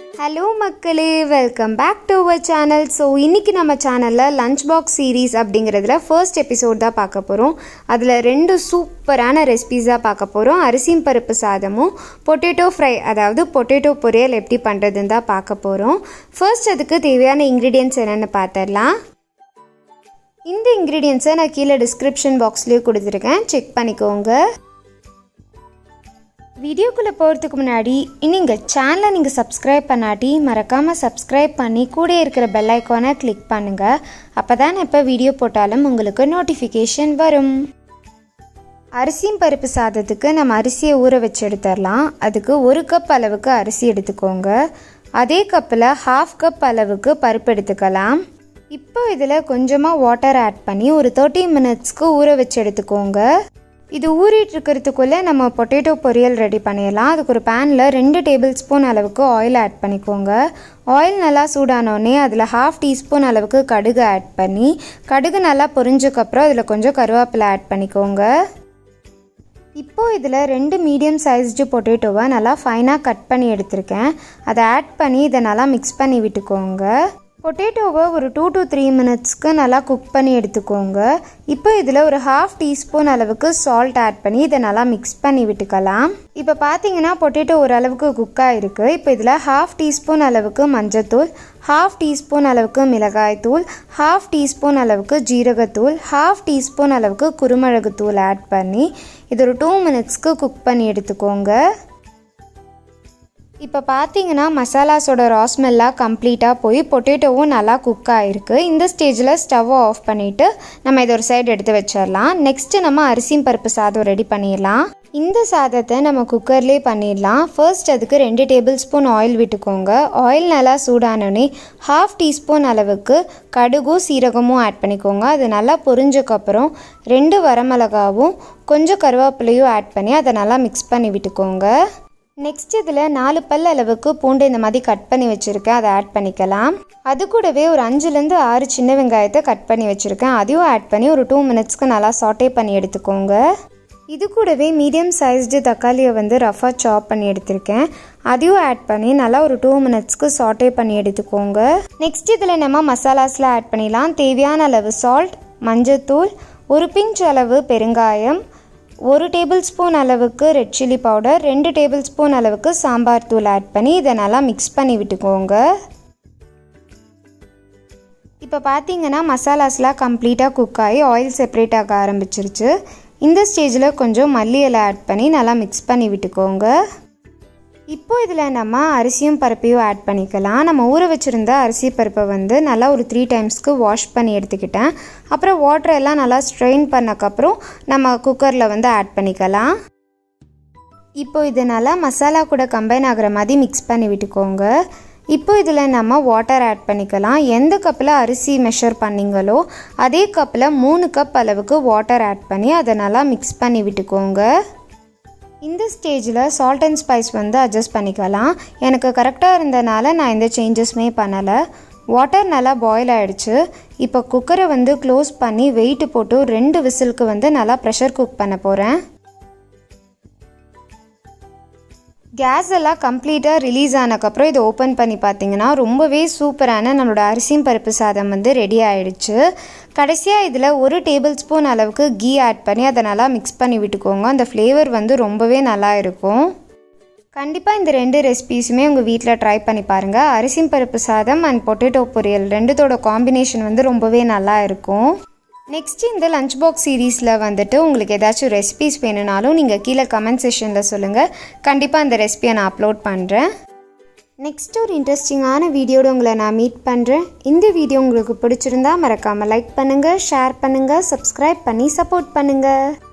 Hello மக்களே, welcome back to our channel. So இன்னைக்கு நம்ம சேனல்ல லஞ்ச் பாக்ஸ் சீரிஸ் அப்படிங்கறதுல ஃபர்ஸ்ட் எபிசோட் தான் பார்க்க போறோம். அதுல ரெண்டு சூப்பரான ரெசிபீஸா பார்க்க போறோம். அரிசி பருப்பு சாதமும் பொட்டேட்டோ ஃப்ரை அதாவது பொட்டேட்டோ பொரியல் எப்படி பண்றதுன்னு தான் பார்க்க போறோம். ஃபர்ஸ்ட் அதுக்கு தேவையான இன்கிரிடியன்ட்ஸ் என்னன்னு பார்த்தறலாம். இந்த இன்கிரிடியன்ட்ஸை நான் கீழே டிஸ்கிரிப்ஷன் பாக்ஸ்லயே கொடுத்திருக்கேன், செக் பண்ணிக்கோங்க. வீடியோக்குள்ளே போகிறதுக்கு முன்னாடி இன்னும் சேனலை நீங்கள் சப்ஸ்கிரைப் பண்ணாட்டி மறக்காமல் சப்ஸ்கிரைப் பண்ணி கூட இருக்கிற பெல் ஐக்கானை கிளிக் பண்ணுங்கள். அப்போ தான் எப்போ வீடியோ போட்டாலும் உங்களுக்கு நோட்டிஃபிகேஷன் வரும். அரிசி பருப்பு சாதத்துக்கு நம்ம அரிசியை ஊற வச்சு எடுத்துடலாம். அதுக்கு 1 கப் அளவுக்கு அரிசி எடுத்துக்கோங்க. அதே கப்பில் 1/2 கப் அளவுக்கு பருப்பு எடுத்துக்கலாம். இப்போ இதில் கொஞ்சமாக வாட்டர் ஆட் பண்ணி ஒரு 30 மினிட்ஸ்க்கு ஊற வச்சு எடுத்துக்கோங்க. இது ஊறிட்டு இருக்கிறதுக்குள்ளே நம்ம பொட்டேட்டோ பொரியல் ரெடி பண்ணிடலாம். அதுக்கு ஒரு பேனில் 2 டேபிள் ஸ்பூன் அளவுக்கு ஆயில் ஆட் பண்ணிக்கோங்க. ஆயில் நல்லா சூடானோடனே அதில் 1/2 டீஸ்பூன் அளவுக்கு கடுகு ஆட் பண்ணி கடுகு நல்லா பொரிஞ்சதுக்கப்புறம் அதில் கொஞ்சம் கருவேப்பிலை ஆட் பண்ணிக்கோங்க. இப்போது இதில் 2 மீடியம் சைஸ்டு பொட்டேட்டோவை நல்லா ஃபைனாக கட் பண்ணி எடுத்திருக்கேன். அதை ஆட் பண்ணி இதை நல்லா மிக்ஸ் பண்ணி விட்டுக்கோங்க. பொட்டேட்டோவை ஒரு 2 to 3 மினிட்ஸ்க்கு நல்லா குக் பண்ணி எடுத்துக்கோங்க. இப்போ இதில் ஒரு 1/2 டீஸ்பூன் அளவுக்கு சால்ட் ஆட் பண்ணி இதை நல்லா மிக்ஸ் பண்ணி விட்டுக்கலாம். இப்போ பார்த்தீங்கன்னா பொட்டேட்டோ ஓரளவுக்கு குக்காக இருக்குது. இப்போ இதில் 1/2 டீஸ்பூன் அளவுக்கு மஞ்சத்தூள், 1/2 டீஸ்பூன் அளவுக்கு மிளகாய்த்தூள், 1/2 டீஸ்பூன் அளவுக்கு ஜீரகத்தூள், 1/2 டீஸ்பூன் அளவுக்கு குருமிளகுத்தூள் ஆட் பண்ணி இது ஒரு 2 மினிட்ஸ்க்கு குக் பண்ணி எடுத்துக்கோங்க. இப்போ பார்த்தீங்கன்னா மசாலாஸோட ராஸ்மெல்லாம் கம்ப்ளீட்டாக போய் பொட்டேட்டோவும் நல்லா குக் ஆகிருக்கு. இந்த ஸ்டேஜில் ஸ்டவ்வை ஆஃப் பண்ணிவிட்டு நம்ம இதை ஒரு சைடு எடுத்து வச்சிடலாம். நெக்ஸ்ட்டு நம்ம அரிசி பருப்பு சாதம் ரெடி பண்ணிடலாம். இந்த சாதத்தை நம்ம குக்கர்லேயே பண்ணிடலாம். ஃபர்ஸ்ட் அதுக்கு 2 டேபிள் ஸ்பூன் ஆயில் விட்டுக்கோங்க. ஆயில் நல்லா சூடானோடனே 1/2 டீஸ்பூன் அளவுக்கு கடுகும் சீரகமும் ஆட் பண்ணிக்கோங்க. அது நல்லா பொரிஞ்சக்கப்புறம் 2 வரமிளகாவும் கொஞ்சம் கருவேப்பிலையும் ஆட் பண்ணி அதை நல்லா மிக்ஸ் பண்ணி விட்டுக்கோங்க. நெக்ஸ்ட் இதில் 4 பல் அளவுக்கு பூண்டு இந்த மாதிரி கட் பண்ணி வச்சுருக்கேன், அதை ஆட் பண்ணிக்கலாம். அது கூடவே ஒரு 5லேருந்து 6 சின்ன வெங்காயத்தை கட் பண்ணி வச்சுருக்கேன், அதையும் ஆட் பண்ணி ஒரு 2 மினிட்ஸ்க்கு நல்லா சாட்டே பண்ணி எடுத்துக்கோங்க. இது கூடவே மீடியம் சைஸ்டு தக்காளியை ரஃபாக சாப் பண்ணி எடுத்திருக்கேன், அதையும் ஆட் பண்ணி நல்லா ஒரு 2 மினிட்ஸ்க்கு சாட்டே பண்ணி எடுத்துக்கோங்க. நெக்ஸ்ட் இதில் நம்ம மசாலாஸ்லாம் ஆட் பண்ணிடலாம். தேவையான அளவு சால்ட், மஞ்சத்தூள், ஒரு பிஞ்ச் அளவு பெருங்காயம், 1 டேபிள் ஸ்பூன் அளவுக்கு ரெட்சில்லி பவுடர், 2 டேபிள் ஸ்பூன் அளவுக்கு சாம்பார் தூள் ஆட் பண்ணி இதை நல்லா மிக்ஸ் பண்ணி விட்டுக்கோங்க. இப்போ பார்த்தீங்கன்னா மசாலாஸ்லாம் கம்ப்ளீட்டாக குக் ஆகி ஆயில் செப்பரேட் ஆக ஆரம்பிச்சிருச்சு. இந்த ஸ்டேஜில் கொஞ்சம் மல்லி இலை ஆட் பண்ணி நல்லா மிக்ஸ் பண்ணி விட்டுக்கோங்க. இப்போ இதில் நம்ம அரிசியும் பருப்பையும் ஆட் பண்ணிக்கலாம். நம்ம ஊற வச்சுருந்த அரிசி பருப்பை நல்லா ஒரு 3 டைம்ஸ்க்கு வாஷ் பண்ணி எடுத்துக்கிட்டேன். அப்புறம் வாட்டர் எல்லாம் நல்லா ஸ்ட்ரெயின் பண்ணக்கப்புறம் நம்ம குக்கரில் ஆட் பண்ணிக்கலாம். இப்போ இது நல்லா மசாலா கூட கம்பைன் ஆகிற மாதிரி மிக்ஸ் பண்ணி விட்டுக்கோங்க. இப்போ இதில் நம்ம வாட்டர் ஆட் பண்ணிக்கலாம். எந்த கப்பில் அரிசி மெஷர் பண்ணிங்களோ அதே கப்பில் 3 கப் அளவுக்கு வாட்டர் ஆட் பண்ணி அதை நல்லா மிக்ஸ் பண்ணி விட்டுக்கோங்க. இந்த ஸ்டேஜில் சால்ட் அண்ட் ஸ்பைஸ் அட்ஜஸ்ட் பண்ணிக்கலாம். எனக்கு கரெக்டாக இருந்தனால நான் எந்த சேஞ்சஸுமே பண்ணலை. வாட்டர் நல்லா பாயில் ஆகிடுச்சு. இப்போ குக்கரை க்ளோஸ் பண்ணி வெயிட் போட்டு 2 விசிலுக்கு நல்லா ப்ரெஷர் குக் பண்ண போகிறேன். கேஸ் எல்லாம் கம்ப்ளீட்டாக ரிலீஸ் ஆனதுக்கப்புறம் இதை ஓப்பன் பண்ணி பார்த்தீங்கன்னா ரொம்பவே சூப்பரான நம்மளோட அரிசி பருப்பு சாதம் ரெடி ஆகிடுச்சு. கடைசியாக இதில் 1 டேபிள் ஸ்பூன் அளவுக்கு கீ ஆட் பண்ணி அதை நல்லா மிக்ஸ் பண்ணி விட்டுக்கோங்க. அந்த ஃப்ளேவர் ரொம்பவே நல்லா இருக்கும். கண்டிப்பாக இந்த 2 ரெசிபீஸுமே உங்கள் வீட்டில் ட்ரை பண்ணி பாருங்கள். அரிசி பருப்பு சாதம் அண்ட் பொட்டேட்டோ பொரியல் ரெண்டுத்தோட காம்பினேஷன் ரொம்பவே நல்லா இருக்கும். நெக்ஸ்ட் இந்த லஞ்ச் பாக்ஸ் சீரீஸில் உங்களுக்கு ஏதாச்சும் ரெசிபீஸ் வேணும்னாலும் நீங்கள் கீழே கமெண்ட் செக்ஷனில் சொல்லுங்கள். கண்டிப்பாக அந்த ரெசிபியை நான் அப்லோட் பண்ணுறேன். நெக்ஸ்ட் ஒரு இன்ட்ரெஸ்டிங்கான வீடியோட உங்களை நான் மீட் பண்ணுறேன். இந்த வீடியோ உங்களுக்கு பிடிச்சிருந்தா மறக்காமல் லைக் பண்ணுங்கள், ஷேர் பண்ணுங்கள், சப்ஸ்கிரைப் பண்ணி சப்போர்ட் பண்ணுங்கள்.